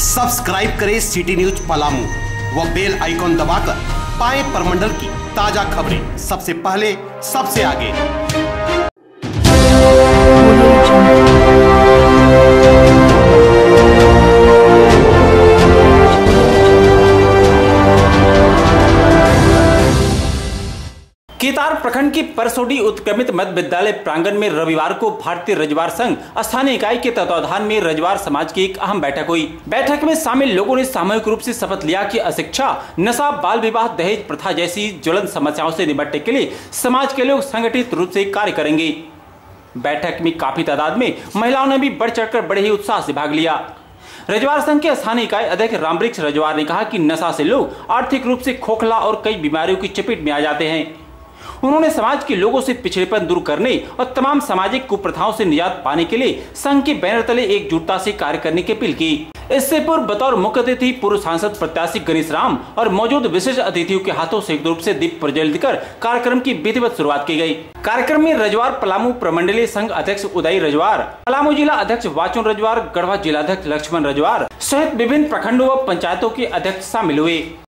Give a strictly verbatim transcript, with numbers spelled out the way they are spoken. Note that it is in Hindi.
सब्सक्राइब करें सिटी न्यूज पलामू व बेल आइकॉन दबाकर पाएं प्रमंडल की ताजा खबरें सबसे पहले सबसे आगे। केतार प्रखंड की परसोडी उत्क्रमित मध्य विद्यालय प्रांगण में रविवार को भारतीय रजवार संघ स्थानीय इकाई के तत्वाधान में रजवार समाज की एक अहम बैठक हुई। बैठक में शामिल लोगों ने सामूहिक रूप से शपथ लिया कि अशिक्षा, नशा, बाल विवाह, दहेज प्रथा जैसी ज्वलंत समस्याओं से निपटने के लिए समाज के लोग संगठित रूप से कार्य करेंगे। बैठक में काफी तादाद में महिलाओं ने भी बढ़ चढ़कर बड़े ही उत्साह से भाग लिया। रजवार संघ के स्थानीय इकाई अध्यक्ष रामवृक्ष रजवार ने कहा कि नशा से लोग आर्थिक रूप से खोखला और कई बीमारियों की चपेट में आ जाते हैं। उन्होंने समाज के लोगों से पिछड़ेपन दूर करने और तमाम सामाजिक कुप्रथाओं से निजात पाने के लिए संघ के बैनर तले एकजुटता से कार्य करने की अपील की। इससे पूर्व बतौर मुख्य अतिथि पूर्व सांसद प्रत्याशी गणेश राम और मौजूद विशिष्ट अतिथियों के हाथों संयुक्त रूप से दीप प्रज्वलित कर कार्यक्रम की विधिवत शुरुआत की गई। कार्यक्रम में रजवार पलामू प्रमंडलीय संघ अध्यक्ष उदय रजवार, पलामू जिला अध्यक्ष वाचन रजवार, गढ़वा जिला अध्यक्ष लक्ष्मण रजवार सहित विभिन्न प्रखंडों व पंचायतों के अध्यक्ष शामिल हुए।